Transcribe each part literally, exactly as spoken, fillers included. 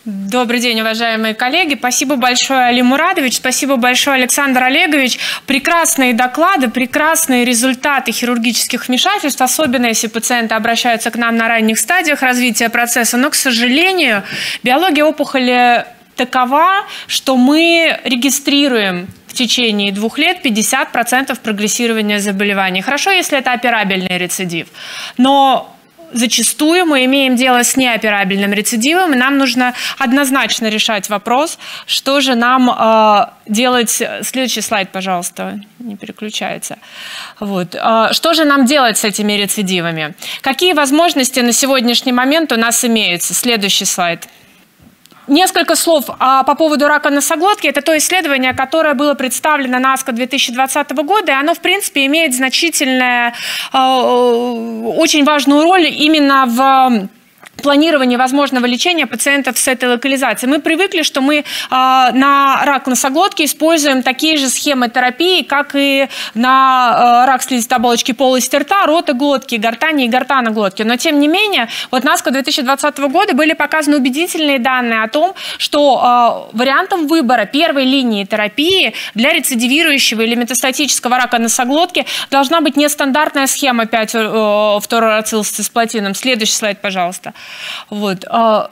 Добрый день, уважаемые коллеги. Спасибо большое, Али Мурадович, спасибо большое, Александр Олегович. Прекрасные доклады, прекрасные результаты хирургических вмешательств, особенно если пациенты обращаются к нам на ранних стадиях развития процесса. Но, к сожалению, биология опухоли такова, что мы регистрируем в течение двух лет пятьдесят процентов прогрессирования заболеваний. Хорошо, если это операбельный рецидив, но зачастую мы имеем дело с неоперабельным рецидивом, и нам нужно однозначно решать вопрос, что же нам э, делать. Следующий слайд, пожалуйста, не переключается. Вот. Э, что же нам делать с этими рецидивами? Какие возможности на сегодняшний момент у нас имеются? Следующий слайд. Несколько слов а, по поводу рака носоглотки. Это то исследование, которое было представлено на АСКО две тысячи двадцатого года, и оно, в принципе, имеет значительную, а, очень важную роль именно в планирование возможного лечения пациентов с этой локализацией. Мы привыкли, что мы э, на рак носоглотки используем такие же схемы терапии, как и на э, рак слизистой оболочки полости рта, рота глотки, гортани и гортаноглотки. Но, тем не менее, вот на АСКО две тысячи двадцатого года были показаны убедительные данные о том, что э, вариантом выбора первой линии терапии для рецидивирующего или метастатического рака носоглотки должна быть нестандартная схема пять фторурацилцисплатином. Следующий слайд, пожалуйста. Вот. А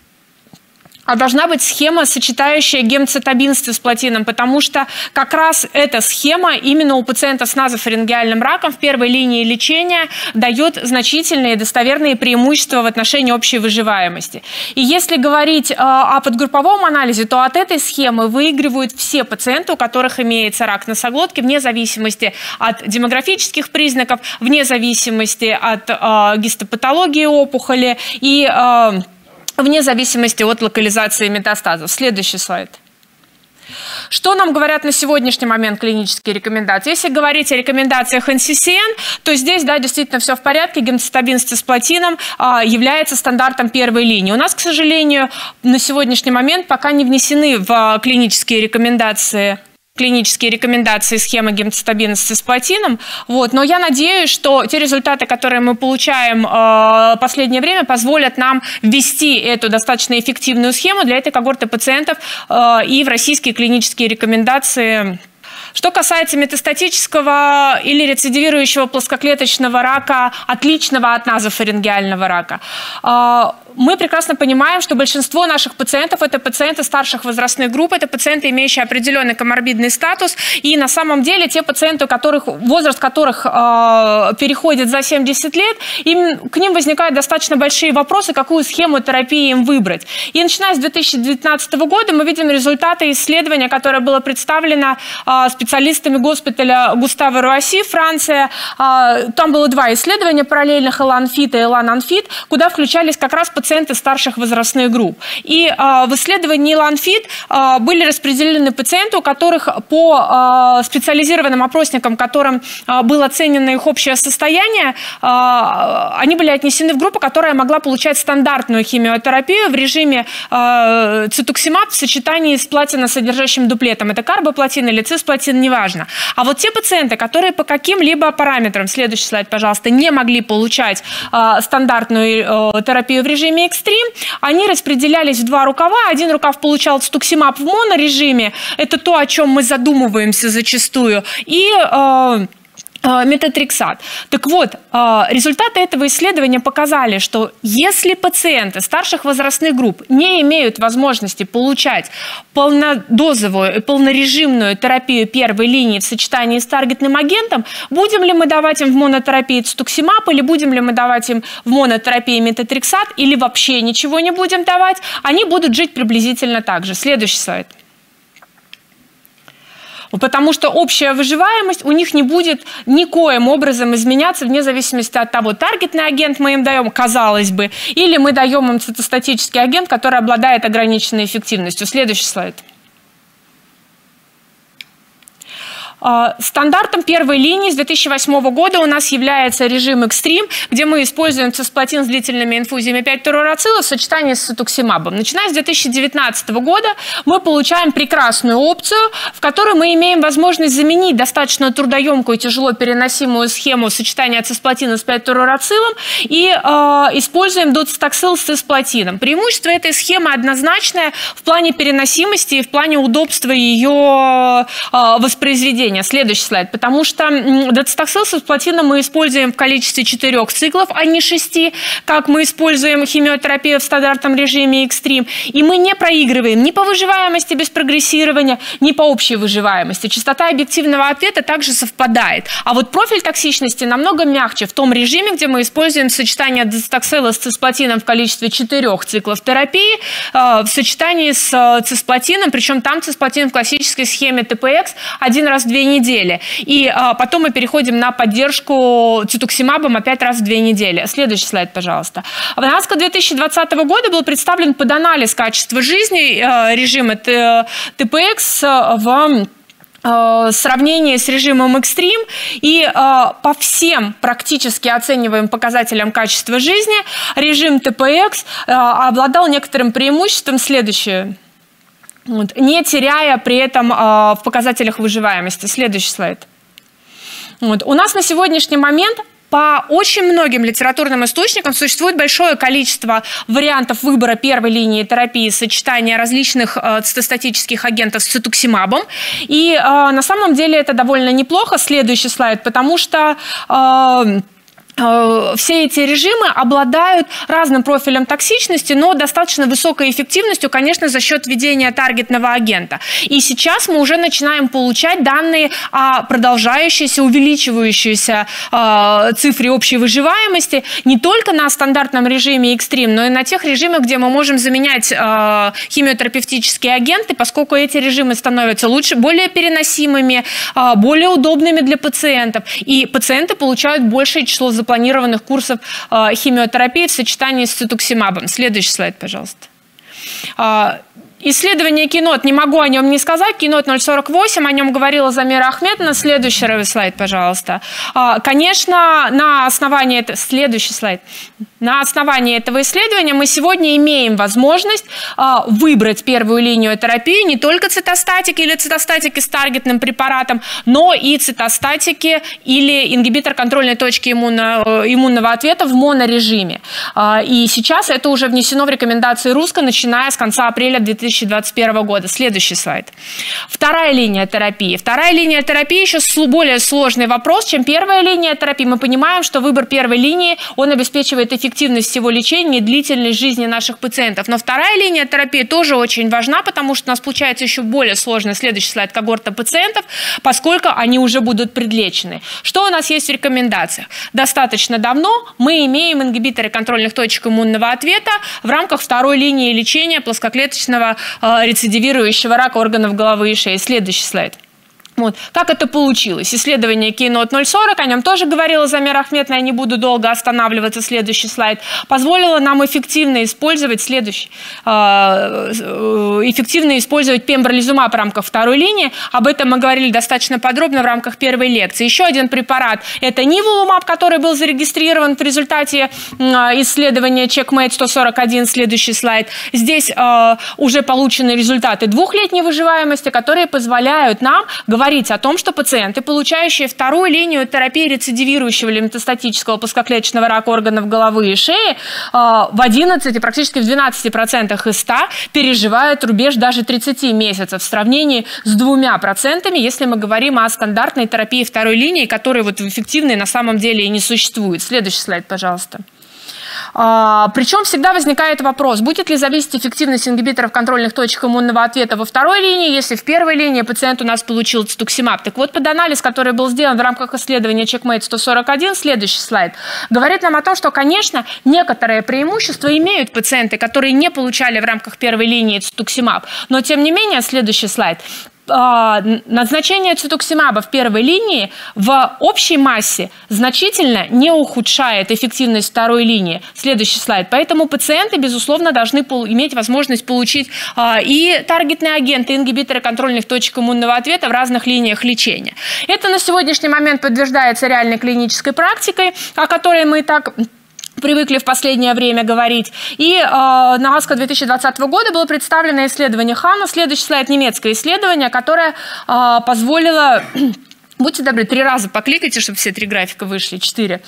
должна быть схема, сочетающая гемцитабин с цисплатином, потому что как раз эта схема именно у пациента с назофарингеальным раком в первой линии лечения дает значительные достоверные преимущества в отношении общей выживаемости. И если говорить о подгрупповом анализе, то от этой схемы выигрывают все пациенты, у которых имеется рак носоглотки, вне зависимости от демографических признаков, вне зависимости от э, гистопатологии опухоли и э, вне зависимости от локализации метастазов. Следующий слайд. Что нам говорят на сегодняшний момент клинические рекомендации? Если говорить о рекомендациях эн си си эн, то здесь, да, действительно все в порядке. Гемцитабин с цисплатином а, является стандартом первой линии. У нас, к сожалению, на сегодняшний момент пока не внесены в а, клинические рекомендации клинические рекомендации схемы гемцитабина с цисплатином. Вот. Но я надеюсь, что те результаты, которые мы получаем в э, последнее время, позволят нам ввести эту достаточно эффективную схему для этой когорты пациентов э, и в российские клинические рекомендации. Что касается метастатического или рецидивирующего плоскоклеточного рака, отличного от назофарингеального рака, мы прекрасно понимаем, что большинство наших пациентов – это пациенты старших возрастных групп, это пациенты, имеющие определенный коморбидный статус, и на самом деле те пациенты, у которых, возраст которых э, переходит за семьдесят лет, им, к ним возникают достаточно большие вопросы, какую схему терапии им выбрать. И начиная с две тысячи девятнадцатого года мы видим результаты исследования, которое было представлено э, специалистами госпиталя Густаво Руасси, Франция. Э, там было два исследования параллельных, Эланфит и Элан-Анфит, куда включались как раз пациенты старших возрастных групп. И э, в исследовании Эланфит э, были распределены пациенты, у которых по э, специализированным опросникам, которым э, было оценено их общее состояние, э, они были отнесены в группу, которая могла получать стандартную химиотерапию в режиме э, цитуксимаб в сочетании с платиносодержащим дуплетом. Это карбоплатин или цисплатин, неважно. А вот те пациенты, которые по каким-либо параметрам, следующий слайд, пожалуйста, не могли получать э, стандартную э, терапию в режиме экстрим, они распределялись в два рукава. Один рукав получал цитуксимаб в монорежиме, это то, о чем мы задумываемся зачастую, и э, метотрексат. Так вот, результаты этого исследования показали, что если пациенты старших возрастных групп не имеют возможности получать полнодозовую и полнорежимную терапию первой линии в сочетании с таргетным агентом, будем ли мы давать им в монотерапии цитуксимаб, или будем ли мы давать им в монотерапии метотрексат, или вообще ничего не будем давать, они будут жить приблизительно так же. Следующий слайд. Потому что общая выживаемость у них не будет никоим образом изменяться вне зависимости от того, таргетный агент мы им даем, казалось бы, или мы даем им цитостатический агент, который обладает ограниченной эффективностью. Следующий слайд. Стандартом первой линии с две тысячи восьмого года у нас является режим экстрим, где мы используем цисплатин с длительными инфузиями пять-фторурацила в сочетании с цитоксимабом. Начиная с две тысячи девятнадцатого года мы получаем прекрасную опцию, в которой мы имеем возможность заменить достаточно трудоемкую и тяжело переносимую схему сочетания цисплатина с пять-фторурацилом и э, используем доцитоксил с цисплатином. Преимущество этой схемы однозначное в плане переносимости и в плане удобства ее э, воспроизведения. Следующий слайд. Потому что доцитоксил с цисплатином мы используем в количестве четырех циклов, а не шести, как мы используем химиотерапию в стандартном режиме экстрим. И мы не проигрываем ни по выживаемости без прогрессирования, ни по общей выживаемости. Частота объективного ответа также совпадает. А вот профиль токсичности намного мягче в том режиме, где мы используем сочетание доцитоксила с цисплатином в количестве четырех циклов терапии в сочетании с цисплатином, причем там цисплатин в классической схеме тэ пэ экс один раз в две недели. И а, потом мы переходим на поддержку цитоксимабом опять раз в две недели. Следующий слайд, пожалуйста. В ноябре две тысячи двадцатого года был представлен поданализ качества жизни э, режима тэ пэ экс в сравнении с режимом экстрим, и э, по всем практически оцениваемым показателям качества жизни режим тэ пэ экс э, обладал некоторым преимуществом следующее, вот, не теряя при этом э, в показателях выживаемости. Следующий слайд. Вот. У нас на сегодняшний момент по очень многим литературным источникам существует большое количество вариантов выбора первой линии терапии, сочетания различных э, цитостатических агентов с цитоксимабом. И э, на самом деле это довольно неплохо. Следующий слайд, потому что э, все эти режимы обладают разным профилем токсичности, но достаточно высокой эффективностью, конечно, за счет введения таргетного агента. И сейчас мы уже начинаем получать данные о продолжающейся, увеличивающейся э, цифре общей выживаемости не только на стандартном режиме экстрим, но и на тех режимах, где мы можем заменять э, химиотерапевтические агенты, поскольку эти режимы становятся лучше, более переносимыми, э, более удобными для пациентов. И пациенты получают большее число запланированных курсов э, химиотерапии в сочетании с цитоксимабом. Следующий слайд, пожалуйста. Э, Исследование Кинот, не могу о нем не сказать, Кинот ноль сорок восемь, о нем говорила Замира Ахметовна. Следующий слайд, пожалуйста. Конечно, на основании этого... Следующий слайд. На основании этого исследования мы сегодня имеем возможность выбрать первую линию терапии не только цитостатики или цитостатики с таргетным препаратом, но и цитостатики или ингибитор контрольной точки иммунно, иммунного ответа в монорежиме. И сейчас это уже внесено в рекомендации РУСКО, начиная с конца апреля две тысячи двадцать первого года. Следующий слайд. Вторая линия терапии. Вторая линия терапии еще более сложный вопрос, чем первая линия терапии. Мы понимаем, что выбор первой линии, он обеспечивает эффективность всего лечения и длительность жизни наших пациентов. Но вторая линия терапии тоже очень важна, потому что у нас получается еще более сложный, следующий слайд, когорта пациентов, поскольку они уже будут предлечены. Что у нас есть в рекомендациях? Достаточно давно мы имеем ингибиторы контрольных точек иммунного ответа в рамках второй линии лечения плоскоклеточного рецидивирующего рака органов головы и шеи. Следующий слайд. Вот. Как это получилось? Исследование Кинот ноль сорок, о нем тоже говорила Замира Ахметовна, я не буду долго останавливаться, следующий слайд, позволило нам эффективно использовать следующий, эффективно использовать пембролизумаб в рамках второй линии. Об этом мы говорили достаточно подробно в рамках первой лекции. Еще один препарат – это ниволумаб, который был зарегистрирован в результате исследования чекмейт сто сорок один, следующий слайд. Здесь уже получены результаты двухлетней выживаемости, которые позволяют нам говорить о том, что пациенты, получающие вторую линию терапии рецидивирующего или метастатического плоскоклеточного рака органов головы и шеи, в одиннадцати, практически в двенадцати процентах из ста переживают рубеж даже тридцати месяцев в сравнении с двумя процентами, если мы говорим о стандартной терапии второй линии, которой вот эффективной на самом деле и не существует. Следующий слайд, пожалуйста. Причем всегда возникает вопрос, будет ли зависеть эффективность ингибиторов контрольных точек иммунного ответа во второй линии, если в первой линии пациент у нас получил цитоксимаб. Так вот, поданализ, который был сделан в рамках исследования чекмейт сто сорок один, следующий слайд, говорит нам о том, что, конечно, некоторые преимущества имеют пациенты, которые не получали в рамках первой линии цитоксимаб. Но, тем не менее, следующий слайд, назначение цитоксимаба в первой линии в общей массе значительно не ухудшает эффективность второй линии. Следующий слайд. Поэтому пациенты, безусловно, должны иметь возможность получить и таргетные агенты, и ингибиторы контрольных точек иммунного ответа в разных линиях лечения. Это на сегодняшний момент подтверждается реальной клинической практикой, о которой мы и так привыкли в последнее время говорить. И э, на АСКО две тысячи двадцатого года было представлено исследование Хана, следующий слайд, немецкое исследование, которое э, позволило... Будьте добры, три раза покликайте, чтобы все три графика вышли, четыре.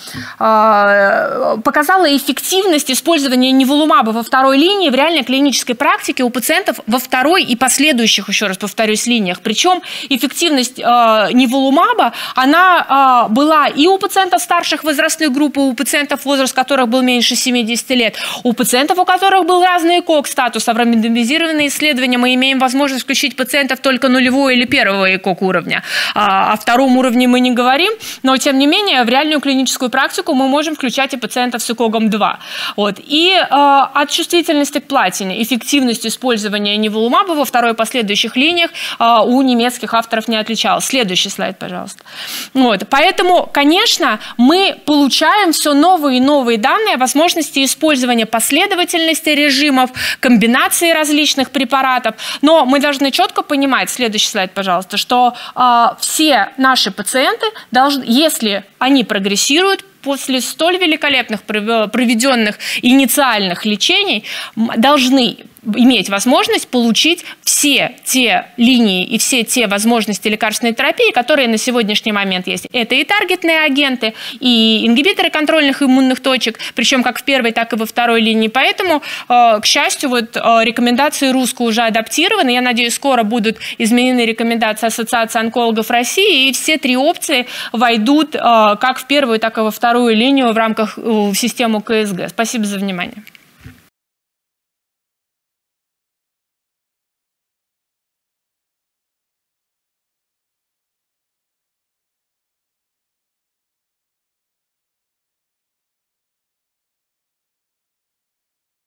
Показала эффективность использования ниволумаба во второй линии в реальной клинической практике у пациентов во второй и последующих, еще раз повторюсь, линиях. Причем эффективность ниволумаба, она была и у пациентов старших возрастных групп, и у пациентов, возраст которых был меньше семидесяти лет, у пациентов, у которых был разный ЭКОК-статус. А в рандомизированные исследования мы имеем возможность включить пациентов только нулевого или первого ЭКОК-уровня, а второго уровне мы не говорим, но тем не менее в реальную клиническую практику мы можем включать и пациентов с ЭКОГом два. Вот. И э, от чувствительности к платине, эффективность использования ниволумаба во второй и последующих линиях э, у немецких авторов не отличалась. Следующий слайд, пожалуйста. Вот. Поэтому, конечно, мы получаем все новые и новые данные о возможности использования последовательности режимов, комбинации различных препаратов, но мы должны четко понимать, следующий слайд, пожалуйста, что э, все наши Наши пациенты, должны, если они прогрессируют после столь великолепных проведенных инициальных лечений, должны иметь возможность получить все те линии и все те возможности лекарственной терапии, которые на сегодняшний момент есть. Это и таргетные агенты, и ингибиторы контрольных иммунных точек, причем как в первой, так и во второй линии. Поэтому, к счастью, вот рекомендации РУСКО уже адаптированы. Я надеюсь, скоро будут изменены рекомендации Ассоциации онкологов России, и все три опции войдут как в первую, так и во вторую линию в рамках системы КСГ. Спасибо за внимание.